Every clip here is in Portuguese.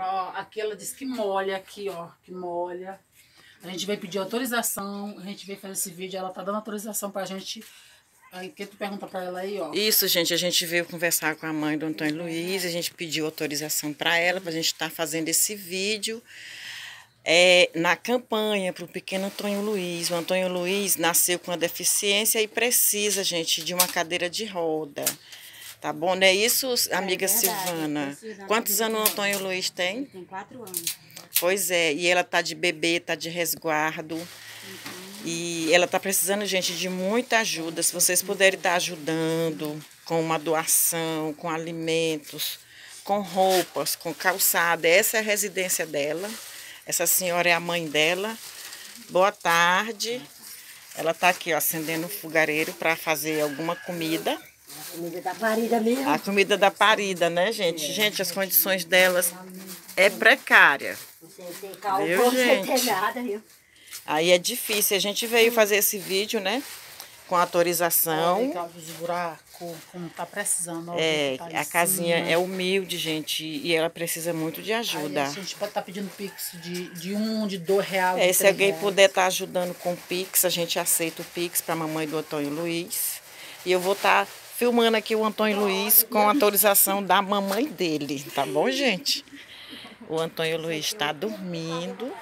Ó, aqui ela disse que molha aqui, ó, que molha. A gente veio pedir autorização, a gente veio fazer esse vídeo, ela tá dando autorização pra gente. Aí, o que tu pergunta pra ela aí, ó? Isso, gente, a gente veio conversar com a mãe do Antônio Luiz, a gente pediu autorização para ela, para a gente estar fazendo esse vídeo na campanha para o pequeno Antônio Luiz. O Antônio Luiz nasceu com uma deficiência e precisa, gente, de uma cadeira de roda. Tá bom, não é isso, amiga Silvana? Quantos anos o Antônio Luiz tem? Ele tem 4 anos. Pois é, e ela tá de bebê, tá de resguardo. E ela tá precisando, gente, de muita ajuda. Se vocês puderem estar ajudando com uma doação, com alimentos, com roupas, com calçada. Essa é a residência dela. Essa senhora é a mãe dela. Boa tarde. Ela tá aqui, ó, acendendo o fogareiro para fazer alguma comida. A comida da parida mesmo. A comida da parida, né, gente? Gente, as condições delas é precária. Você tem calma, Viu, você gente? tem nada, viu? Aí é difícil. A gente veio fazer esse vídeo, né? Com autorização. Olha, os buracos, como tá precisando. Ó, tá A casinha é humilde, gente. E ela precisa muito de ajuda. Aí, a gente pode estar pedindo pix de R$1, de R$2, de Se alguém R$3. puder estar ajudando com o Pix, a gente aceita o Pix para a mamãe do Antônio Luiz. E eu vou estar filmando aqui o Antônio Luiz com autorização da mamãe dele, tá bom, gente? O Antônio Luiz está dormindo.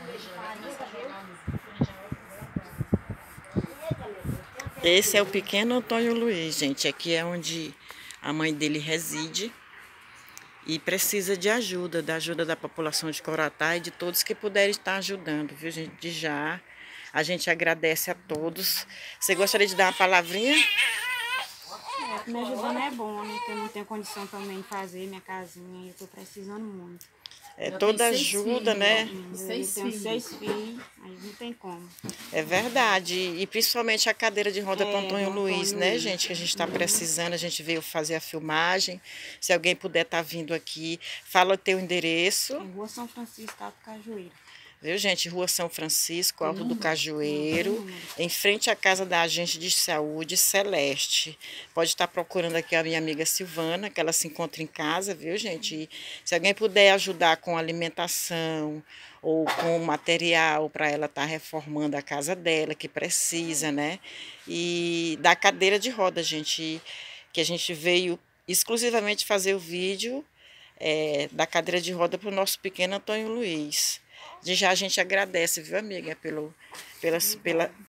Esse é o pequeno Antônio Luiz, gente. Aqui é onde a mãe dele reside. E precisa de ajuda, da ajuda da população de Coroatá e de todos que puderem estar ajudando, viu, gente? De já. A gente agradece a todos. Você gostaria de dar uma palavrinha? Me ajudando é bom, né? Porque eu não tenho condição também de fazer minha casinha. Eu tô precisando muito. Toda ajuda, né? Eu tenho 6 filhos, aí não tem como. É verdade. E principalmente a cadeira de roda para Antônio Luiz, né, gente? Que a gente está precisando. A gente veio fazer a filmagem. Se alguém puder estar vindo aqui, fala o teu endereço. Em Rua São Francisco, Alto Cajueiro. Viu, gente? Rua São Francisco, Alto do Cajueiro, em frente à casa da agente de saúde Celeste. Pode estar procurando aqui a minha amiga Silvana, que ela se encontra em casa, viu, gente? E se alguém puder ajudar com alimentação ou com material para ela estar reformando a casa dela, que precisa, né? E da cadeira de roda, gente, que a gente veio exclusivamente fazer o vídeo da cadeira de roda para o nosso pequeno Antônio Luiz. De já a gente agradece, viu, amiga, pela